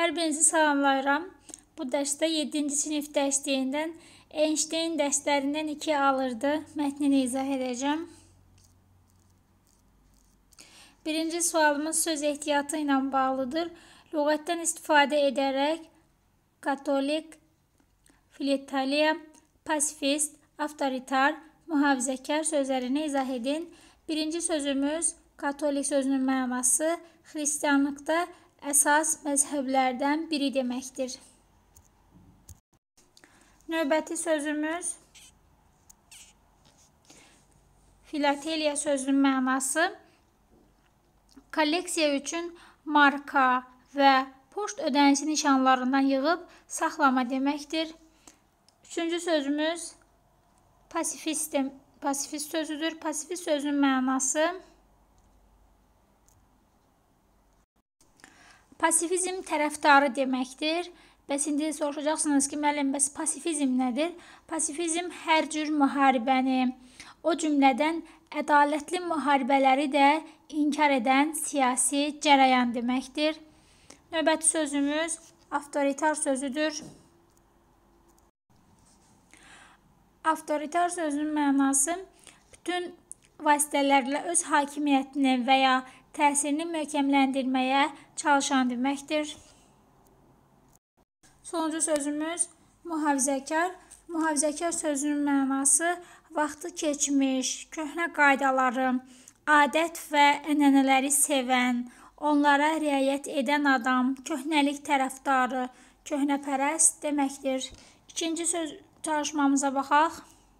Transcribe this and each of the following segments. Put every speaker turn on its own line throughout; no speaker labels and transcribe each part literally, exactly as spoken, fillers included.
Hər birinizi salamlayıram. Bu dərsdə yeddinci sinif dərsliyindən Einstein dərslərindən iki alırdı. Mətnini izah edəcəm. Birinci sualımız söz ehtiyatı ilə bağlıdır. Lüğətdən istifadə edərək katolik, filitaliya, pasifist, avtoritar, mühafizəkar sözlərini izah edin. Birinci sözümüz katolik sözünün mənası xristianlıqda əsas məzhəblərdən biri deməkdir. Növbəti sözümüz filateliya sözünün mənası kolleksiya üçün marka və poçt ödənişi nişanlarından yığıb saxlama deməkdir. Üçüncü sözümüz pasifist, pasifist sözüdür. Pasifist sözünün mənası pasifizm tərəfdarı deməkdir. Bəs indi soruşacaqsınız ki, müəllim, bəs pasifizm nədir? Pasifizm hər cür müharibəni, o cümlədən ədalətli müharibələri də inkar edən siyasi cərəyan deməkdir. Növbəti sözümüz avtoritar sözüdür. Avtoritar sözünün mənası bütün vasitələrlə öz hakimiyyətini və ya təsirini möhkəmləndirməyə çalışan deməkdir. Sonuncu sözümüz mühafizəkar. Mühafizəkar sözünün mənası vaxtı keçmiş, köhnə qaydaları, adət və ənənələri sevən, onlara riayət edən adam, köhnəlik tərəfdarı, köhnəpərəst deməkdir. İkinci söz çalışmamıza baxaq.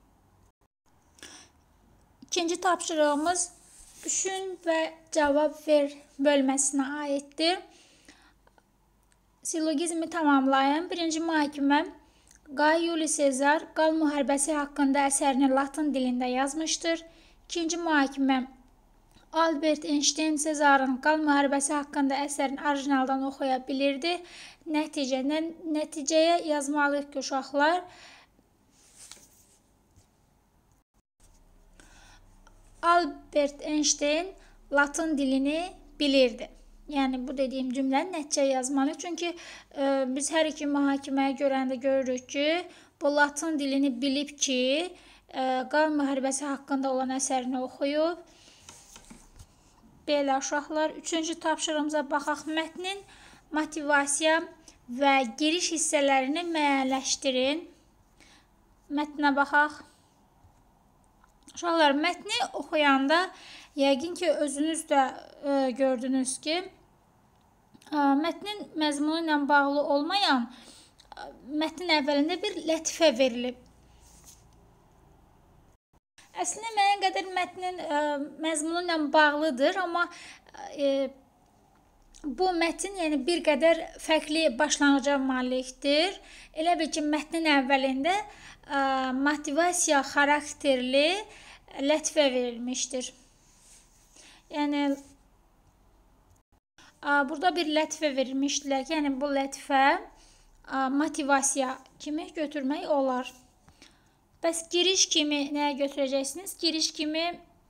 İkinci tapşırığımız düşün və cavab ver bölməsinə aiddir. Silogizmi tamamlayın. Birinci mühakimə Qay Yuli Sezar qal müharibəsi haqqında əsərini latın dilində yazmışdır. İkinci mühakimə Albert Einstein Sezarın qal müharibəsi haqqında əsərini orijinaldan oxuya bilirdi. Nəticə, nə, nəticəyə yazmalıyıq ki, uşaqlar Albert Einstein latın dilini bilirdi. Yəni, bu dediyim cümləni nəticə yazmalıyıq. Çünki e, biz hər iki mühakiməyə görəndə görürük ki, bu latın dilini bilib ki, e, qal müharibəsi haqqında olan əsərini oxuyub. Belə uşaqlar, üçüncü tapşırığımıza baxaq. Mətnin motivasiya və giriş hissələrini müəyyənləşdirin. Mətnə baxaq. Uşaqlar, mətni oxuyanda yəqin ki, özünüz də e, gördünüz ki, e, mətnin məzmunu ilə bağlı olmayan e, mətnin əvvəlində bir lətifə verilib. Əslində, müəyyən qədər mətnin e, məzmunu ilə bağlıdır, amma e, bu mətn yəni, bir qədər fərqli başlanğıca malikdir. Elə bil ki, mətnin əvvəlində e, motivasiya xarakterli lətifə verilmişdir. Yəni, burada bir lətifə verilmişdilər ki, yəni bu lətifə motivasiya kimi götürmək olar. Bəs giriş kimi nəyə götürəcəksiniz? Giriş kimi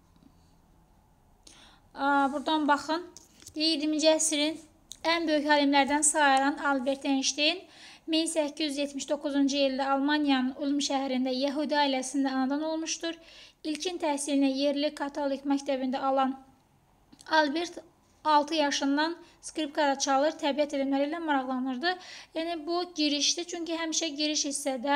buradan baxın. iyirminci əsrin ən böyük alimlərdən sayılan Albert Einstein min səkkiz yüz yetmiş doqquzuncu ildə Almaniyanın Ulm şəhərində Yəhudi ailəsində anadan olmuşdur. İlkin təhsilini yerli katolik məktəbində alan Albert altı yaşından skripkada çalır, təbiət elmləri ilə maraqlanırdı. Yəni, bu girişdir, çünki həmişə giriş hissədə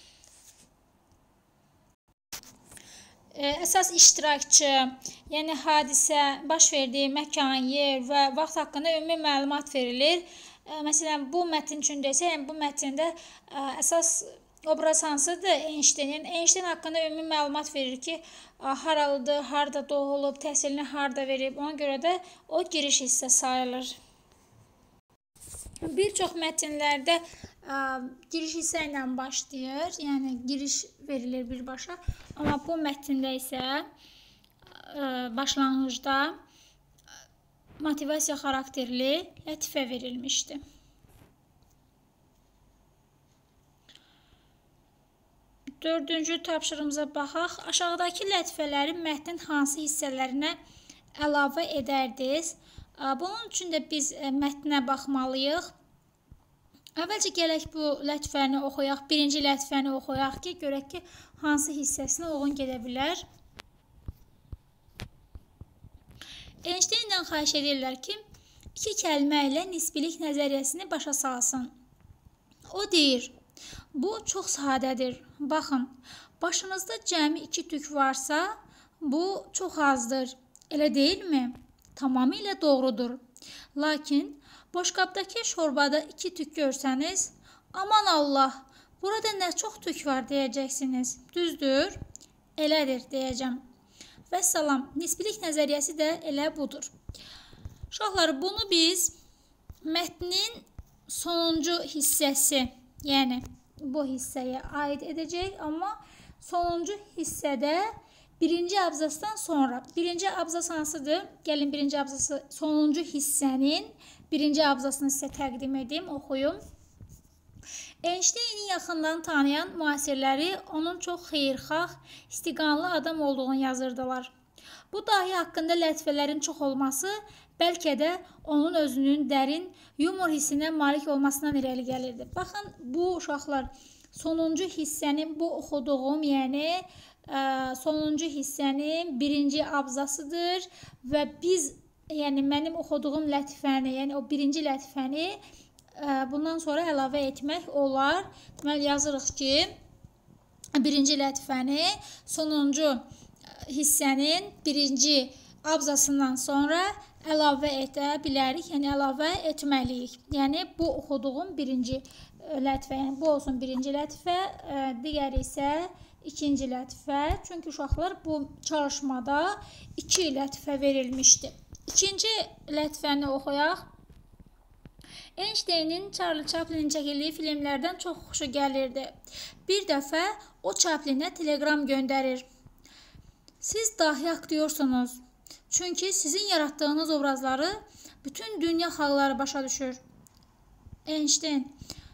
e, əsas iştirakçı, yəni hadisə, baş verdiyi məkan, yer və vaxt haqqında ümumi məlumat verilir. E, məsələn, bu mətn üçündə isə, yəni bu mətndə e, əsas obraz hansıdır? Einstein. Einstein haqqında ümumi məlumat verir ki, haralıdır, harada doğulub, təhsilini harada verib. Ona görə də o giriş hissə sayılır. Bir çox mətnlərdə ə, giriş hissə ilə başlayır, yəni giriş verilir birbaşa. Amma bu mətndə isə ə, başlanğıcda motivasiya xarakterli lətifə verilmişdir. Dördüncü tapşırığımıza baxaq. Aşağıdakı lətifələri mətnin hansı hissələrinə əlavə edərdiniz? Bunun üçün də biz mətnə baxmalıyıq. Əvvəlcə gələk bu lətifəni oxuyaq, birinci lətifəni oxuyaq ki, görək ki, hansı hissəsinə uyğun gedə bilər. Einstein'dən xahiş edirlər ki, iki kəlmə ilə nisbilik nəzəriyyəsini başa salsın. O deyir, bu çox sadədir. Baxın, başınızda cəmi iki tük varsa, bu çox azdır. Elə deyilmi? Tamamilə doğrudur. Lakin, boşqabdakı şorbada iki tük görsəniz, aman Allah, burada nə çox tük var deyəcəksiniz. Düzdür? Elədir deyəcəm. Vəssalam, nisbilik nəzəriyyəsi də elə budur. Uşaqlar, bunu biz mətnin sonuncu hissəsi, yəni bu hissəyə aid edəcək, amma sonuncu hissədə birinci abzasdan sonra, birinci abzas hansıdır? Gəlin birinci abzası, sonuncu hissənin birinci abzasını sizə təqdim edeyim, oxuyum. Einstein'i yaxından tanıyan müasirləri onun çox xeyirxah, istiqanlı adam olduğunu yazırdılar. Bu dahi haqqında lətifələrin çox olması bəlkə də onun özünün dərin yumor hissinə malik olmasından irəli gəlirdi. Baxın, bu uşaqlar sonuncu hissənin bu oxuduğum, yəni ə, sonuncu hissənin birinci abzasıdır və biz, yəni mənim oxuduğum lətifəni, yəni o birinci lətifəni ə, bundan sonra əlavə etmək olar. Deməli, yazırıq ki, birinci lətifəni sonuncu hissənin birinci abzasından sonra əlavə edə bilərik, yəni əlavə etməliyik. Yəni, bu oxuduğum birinci lətifə, yəni bu olsun birinci lətifə, digəri isə ikinci lətifə. Çünki uşaqlar bu çalışmada iki lətifə verilmişdi. İkinci lətifəni oxuyaq. Einstein'in Charlie Chaplin'in çəkildiyi filmlərdən çox xoşu gəlirdi. Bir dəfə o Chaplin'ə telegram göndərir. Siz dahi aktyorsunuz. Çünki sizin yaratdığınız obrazları bütün dünya xalqları başa düşür. Einstein.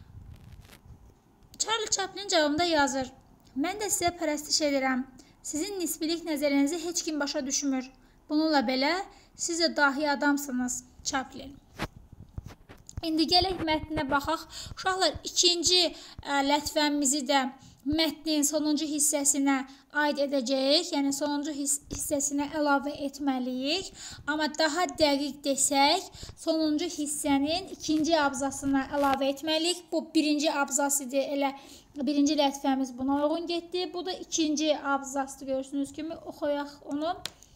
Charlie Chaplin cavabında yazır. Mən də sizə pərəstiş edirəm. Sizin nisbilik nəzərinizi heç kim başa düşmür. Bununla belə, siz də dahi adamsınız. Chaplin. İndi gələk mətninə baxaq. Uşaqlar, ikinci ə, lətifəmizi də mətnin sonuncu hissəsinə aid edəcəyik, yəni sonuncu hiss hissəsinə əlavə etməliyik. Amma daha dəqiq desək, sonuncu hissənin ikinci abzasına əlavə etməliyik. Bu birinci abzas idi, elə birinci lətifəmiz buna uyğun getdi. Bu da ikinci abzasdır, görürsünüz kimi, oxuyaq onu.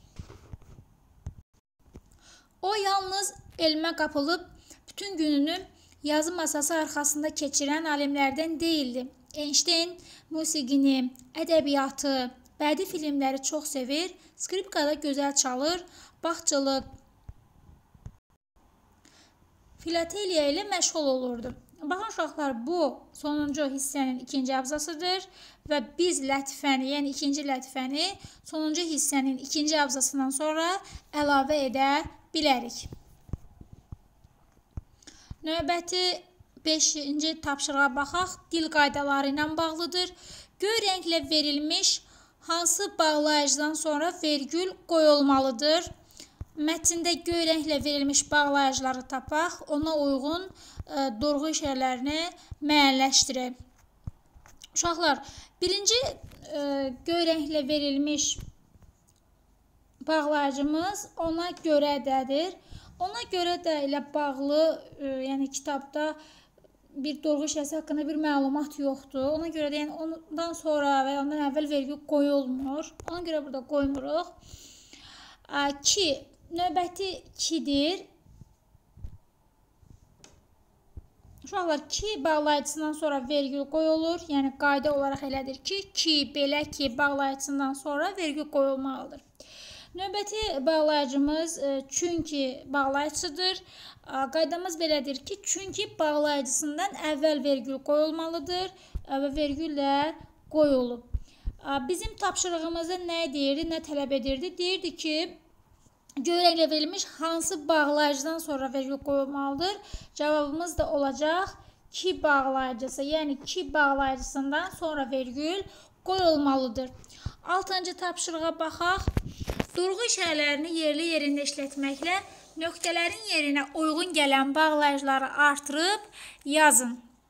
O yalnız elmə qapılıb, bütün gününü yazı masası arxasında keçirən alimlərdən deyildi. Einstein musiqini, ədəbiyyatı, bədii filmləri çox sevir, skripkada gözəl çalır, bağçılıq, filateliya ilə məşğul olurdu. Baxın uşaqlar, bu sonuncu hissənin ikinci abzasıdır və biz lətifəni, yəni ikinci lətifəni sonuncu hissənin ikinci abzasından sonra əlavə edə bilərik. Növbəti beşinci tapşırığa baxaq, dil qaydaları ilə bağlıdır. Göy rənglə verilmiş hansı bağlayıcıdan sonra vergül qoyulmalıdır? Mətndə göy rənglə verilmiş bağlayıcıları tapaq, ona uyğun ə, durğu işarələrini müəyyənləşdirək. Uşaqlar, birinci ə, göy rənglə verilmiş bağlayıcımız ona görədədir. Ona görə də ilə bağlı, ə, yəni kitabda bir durğu işarəsi haqqında bir məlumat yoxdur. Ona görə də yəni ondan sonra və ondan əvvəl vergi qoyulmur. Ona görə burada qoymuruq. Ki, növbəti kidir. Uşaqlar, ki bağlayıcısından sonra vergi qoyulur. Yəni qayda olaraq elədir ki, ki, belə ki bağlayıcısından sonra vergi qoyulmalıdır. Növbəti bağlayıcımız çünki bağlayıcıdır. Qaydamız belədir ki, çünki bağlayıcısından əvvəl vergül qoyulmalıdır və vergül də qoyulub. Bizim tapşırığımızda nə deyirdi, nə tələb edirdi? Deyirdi ki, göy rənglə verilmiş hansı bağlayıcıdan sonra vergül qoyulmalıdır? Cavabımız da olacaq ki bağlayıcısı, yəni ki bağlayıcısından sonra vergül qoyulmalıdır. Altıncı tapşırığa baxaq. Durğu işarələrini yerli yerində işlətməklə nöqtələrin yerinə uyğun gələn bağlayıcıları artırıb yazın.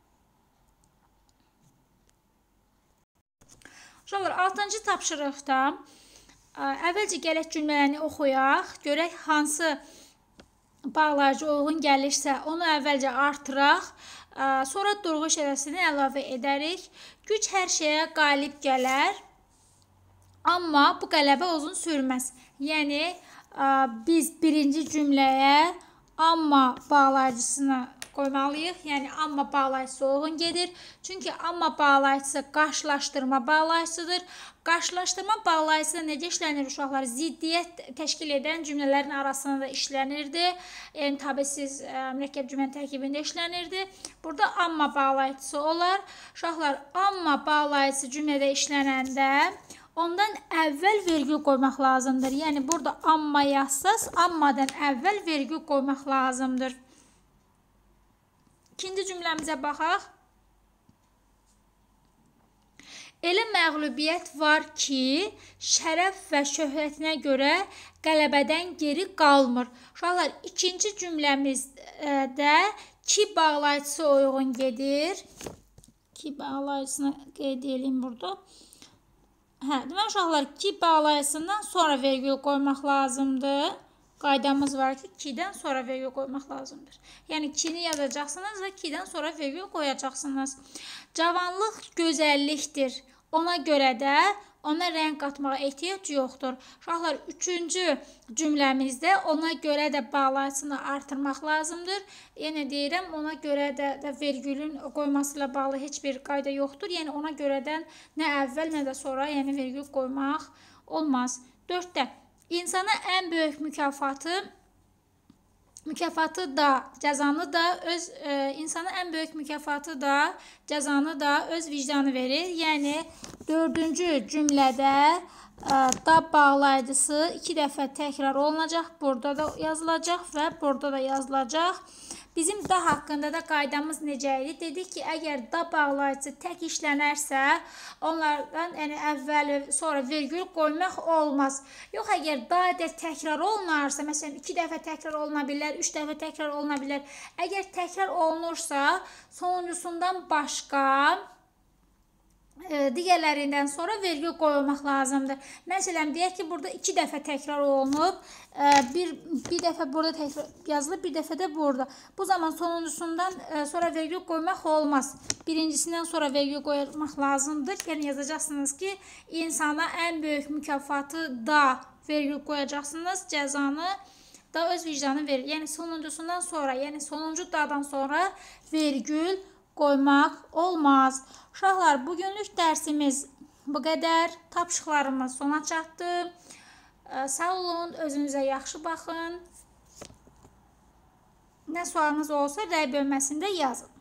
Uşaqlar, altıncı tapşırıqda əvvəlcə gələk cümlələrini oxuyaq. Görək hansı bağlayıcı uyğun gəlirsə onu əvvəlcə artıraq. Sonra durğu işarəsini əlavə edərik. Güc hər şeyə qalib gələr. Amma bu qələbə uzun sürməz. Yəni biz birinci cümləyə amma bağlayıcısını qoymalıyıq. Yəni amma bağlayıcısı uyğun gedir. Çünki amma bağlayıcısı qarşılaşdırma bağlayıcısıdır. Qarşılaşdırma bağlayıcısı necə işlənir uşaqlar? Ziddiyyət təşkil edən cümlələrin arasında da işlənirdi. Yəni tabesiz mürəkkəb cümlə tərkibində işlənirdi. Burada amma bağlayıcısı olar. Uşaqlar, amma bağlayıcısı cümlədə işlənəndə ondan əvvəl vergül qoymaq lazımdır. Yəni burada amma yazsaz, ammadan əvvəl vergül qoymaq lazımdır. İkinci cümləmizə baxaq. Elə məğlubiyyət var ki, şərəf və şöhrətinə görə qələbədən geri qalmır. Uşaqlar, ikinci cümləmizdə ki bağlayıcısı uyğun gedir. Ki bağlayıcısını qeyd edeyim burada. Hə, demək uşaqlar, ki bağlayıcısından sonra vergül qoymaq lazımdır. Qaydamız var ki, kidən sonra vergül qoymaq lazımdır. Yəni, kini yazacaqsınız və kidən sonra vergül qoyacaqsınız. Cavanlıq gözəllikdir. Ona görə də ona rəng qatmağa ehtiyac yoxdur. Uşaqlar, üçüncü cümləmizdə ona görə də bağlayıcısını artırmaq lazımdır. Yəni, deyirəm, ona görə də, də vergülün qoyması ilə bağlı heç bir qayda yoxdur. Yəni, ona görədən nə əvvəl, nə də sonra yəni, vergül qoymaq olmaz. Dörddə. İnsana ən böyük mükafatı, mükafatı da, cəzanı da, öz, e, insana ən böyük mükafatı da, cəzanı da öz vicdanı verir. Yəni, dördüncü cümlədə e, da bağlayıcısı iki dəfə təkrar olunacaq. Burada da yazılacaq və burada da yazılacaq. Bizim da haqqında da qaydamız necə idi? Dedik ki, əgər da bağlayıcısı tək işlənərsə, onlardan yəni, əvvəl, sonra vergül qoymaq olmaz. Yox, əgər da da təkrar olunarsa, məsələn, iki dəfə təkrar oluna bilər, üç dəfə təkrar oluna bilər. Əgər təkrar olunursa, sonuncusundan başqa digərlərindən sonra vergül qoyulmaq lazımdır. Məsələn, deyək ki, burada iki dəfə təkrar olunub, bir, bir dəfə burada təkrar yazılıb, bir dəfə də burada. Bu zaman sonuncusundan sonra vergül qoymaq olmaz. Birincisindən sonra vergül qoymaq lazımdır. Yəni, yazacaqsınız ki, insana ən böyük mükafatı da vergül qoyacaqsınız, cəzanı da öz vicdanı verir. Yəni, sonuncusundan sonra, yəni sonuncu dadan sonra vergül qoymaq olmaz. Uşaqlar, bugünlük dərsimiz bu qədər. Tapşıqlarımız sona çatdı. Sağ olun, özünüzə yaxşı baxın. Nə sualınız olsa rəy bölməsində yazın.